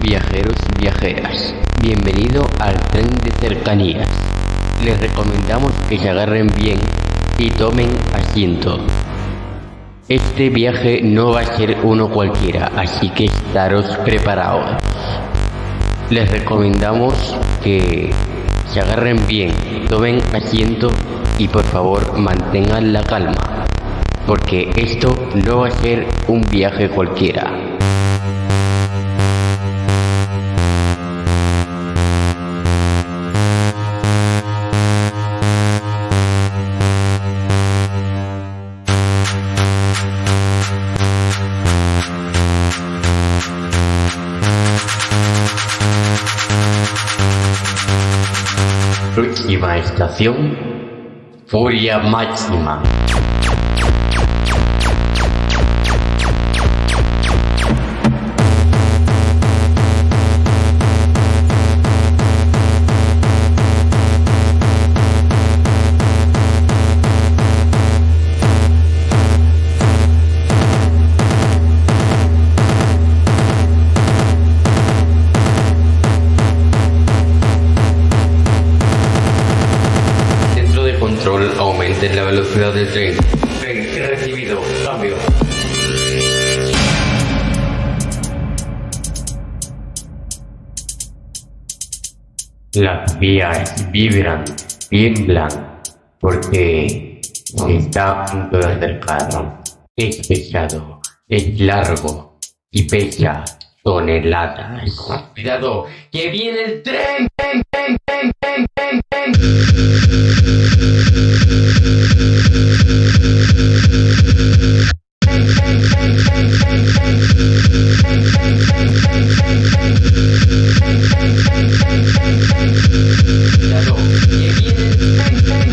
Viajeros y viajeras, bienvenido al tren de cercanías. Les recomendamos que se agarren bien y tomen asiento. Este viaje no va a ser uno cualquiera, así que estaros preparados. Les recomendamos que se agarren bien, tomen asiento y por favor mantengan la calma, porque esto no va a ser un viaje cualquiera. Próxima estación, Furia Máxima. Control, aumenten la velocidad del tren. Tren recibido, cambio. Las vías vibran, tiemblan, porque se está a punto de acercar. Es pesado, es largo y pesa toneladas. Cuidado, que viene el tren. Cuidado, que viene el tren.